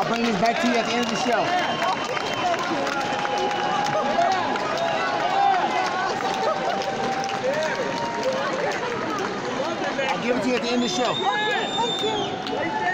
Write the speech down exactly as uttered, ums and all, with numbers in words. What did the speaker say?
bring this back to you at the end of the show. I'll give it to you at the end of the show. Okay, thank you.